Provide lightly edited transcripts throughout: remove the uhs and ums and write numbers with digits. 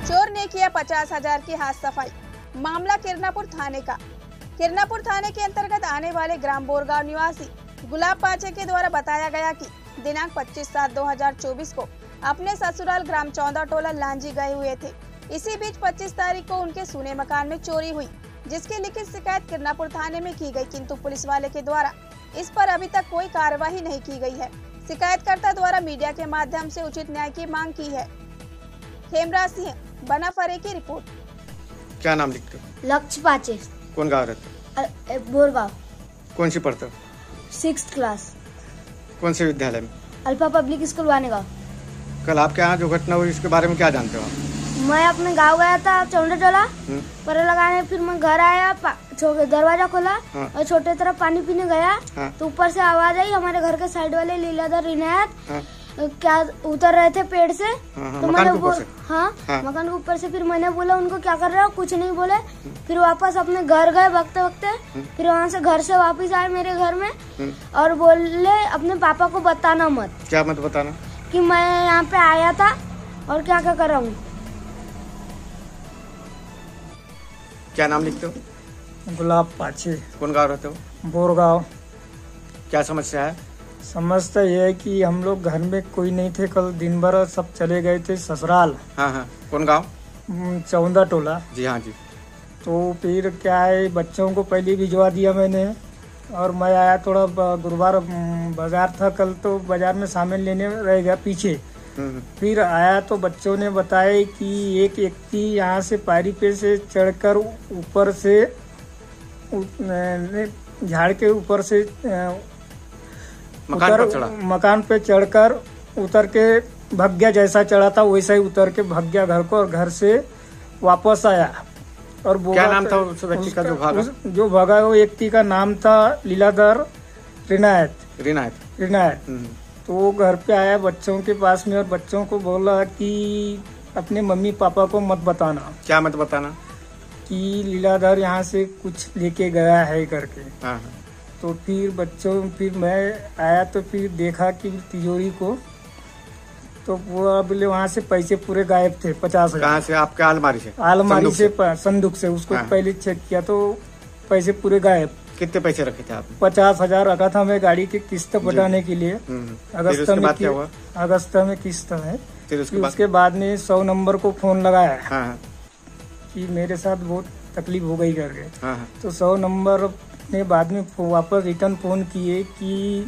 चोर ने किया 50,000 की हाथ सफाई। मामला किरनापुर थाने का। किरनापुर थाने के अंतर्गत आने वाले ग्राम बोरगांव निवासी गुलाब पाचे के द्वारा बताया गया कि दिनांक 25/7/2024 को अपने ससुराल ग्राम 14 टोला लांजी गए हुए थे। इसी बीच 25 तारीख को उनके सूने मकान में चोरी हुई, जिसकी लिखित शिकायत किरनापुर थाने में की गई, किंतु पुलिस वाले के द्वारा इस पर अभी तक कोई कार्यवाही नहीं की गई है। शिकायतकर्ता द्वारा मीडिया के माध्यम से उचित न्याय की मांग की है। खेमराज सिंह, बनाफरे की रिपोर्ट। क्या नाम लिखते हो? लक्ष्य पाचे। कौन गाँव रहते? बोरगांव। कौन सी पढ़ते हो? 6th class. कौन से विद्यालय में? Alpha public school Wanegaon. कल आपके यहाँ जो घटना हुई इसके बारे में क्या जानते हो आप? मैं अपने गांव गया था 14 टोला पर लगाने, फिर मैं घर आया, दरवाजा खोला और छोटे तरफ पानी पीने गया तो ऊपर से आवाज आई। हमारे घर के साइड वाले लीलाधर इनायत क्या उतर रहे थे पेड़ से। तो मैंने मकान के ऊपर से। फिर मैंने बोला उनको क्या कर रहे हो, कुछ नहीं बोले। फिर वापस अपने घर गए वक्ते वक्ते। फिर वहाँ से घर से वापस आए मेरे घर में और बोले अपने पापा को बताना मत। क्या मत बताना? कि मैं यहाँ पे आया था और क्या क्या कर रहा हूँ। क्या नाम लिखते हो? गुलाब पाचे। कौन गाँव रहते हो? बोरगांव। क्या समस्या है? समस्या ये है कि हम लोग घर में कोई नहीं थे, कल दिन भर सब चले गए थे ससुराल। हाँ। कौन गाँव? 14 टोला। जी हाँ जी। तो फिर क्या है, बच्चों को पहले भिजवा दिया मैंने और मैं आया, थोड़ा गुरुवार बाजार था कल, तो बाजार में सामान लेने रह गया पीछे। फिर आया तो बच्चों ने बताया कि एक व्यक्ति यहाँ से पारी पे से चढ़कर ऊपर से झाड़ के ऊपर से मकान पे चढ़कर उतर के भाग गया। जैसा चढ़ा था वैसा ही उतर के भाग गया घर को और घर से वापस आया। और क्या नाम था उस व्यक्ति का जो भागा? वो व्यक्ति का नाम था लीलाधर रिनायत। तो वो घर पे आया बच्चों के पास में और बच्चों को बोला कि अपने मम्मी पापा को मत बताना। क्या मत बताना? कि लीलाधर यहाँ से कुछ लेके गया है करके। तो फिर मैं आया तो फिर देखा कि तिजोरी को, तो वो बोले वहाँ से पैसे पूरे गायब थे। 50,000। कहाँ से? आपके अलमारी से? अलमारी से संदूक से। उसको पहले चेक किया तो पैसे पूरे गायब। कितने पैसे रखे थे आप? 50,000 रखा था मैं गाड़ी की किस्त बढ़ाने के लिए। अगस्त में किस्त है। फिर उसके बाद में 100 नंबर को फोन लगाया कि मेरे साथ बहुत तकलीफ हो गई करके। तो 100 नंबर ने बाद में वापस रिटर्न फोन किए कि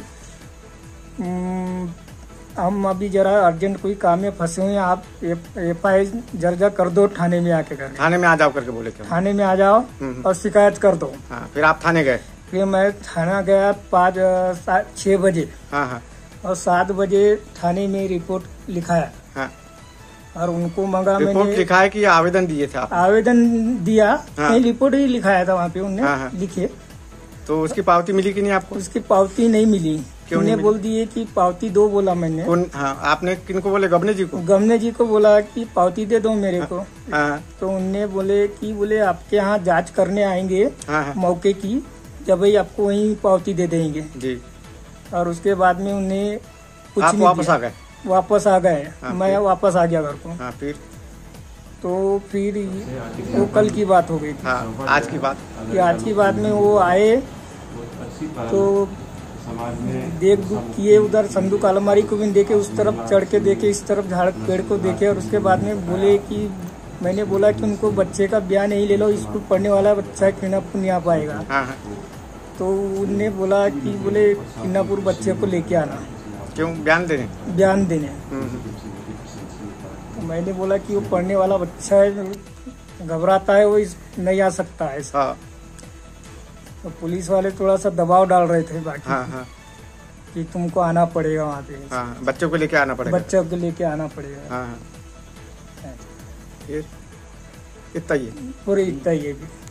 हम अभी जरा अर्जेंट कोई काम में फंसे हुए हैं, आप FIR दर्ज कर दो थाने में आके कर। थाने में आ जाओ करके बोले? थाने में आ जाओ और शिकायत कर दो। फिर आप थाने गए? फिर मैं थाना गया 6 बजे। और 7 बजे थाने में रिपोर्ट लिखाया। और उनको मंगा मैंने। रिपोर्ट लिखा है कि आवेदन दिए थे आप? आवेदन दिया नहीं, रिपोर्ट ही लिखाया था वहाँ पे उन्होंने लिखे। तो उसकी पावती मिली कि नहीं आपको? उसकी पावती नहीं मिली। उन्हें बोल दिए कि पावती दो, बोला मैंने। आपने किनको बोले? गमने जी को? गमने जी को बोला कि पावती दे दो मेरे को। तो उनने बोले आपके यहाँ जांच करने आएंगे मौके की, जब भाई आपको वहीं पावती दे देंगे जी। और उसके बाद में उन्हें कुछ नहीं। वापस आ गए। मैं वापस आ गया घर को। फिर फिर वो कल की बात हो गई थी। आज की बात? आज की बात में वो आए तो देख किए, उधर संदूक अलमारी को भी देखे, उस तरफ चढ़ के देखे, इस तरफ झाड़ पेड़ को देखे। और उसके बाद में बोले कि मैंने बोला कि उनको बच्चे का ब्याह नहीं ले लो, स्कूल पढ़ने वाला बच्चा किरनापुर नहीं आ पाएगा। तो उनने बोला कि बोले किरनापुर बच्चे को लेके आना। क्यों? बयान देने। तो मैंने बोला कि वो पढ़ने वाला बच्चा है, घबराता है, वो नहीं आ सकता है। तो पुलिस वाले थोड़ा सा दबाव डाल रहे थे बाकी कि तुमको आना पड़ेगा वहाँ पे। बच्चों को लेके आना पड़ेगा। फिर इतना ही? पूरे इतना ही है।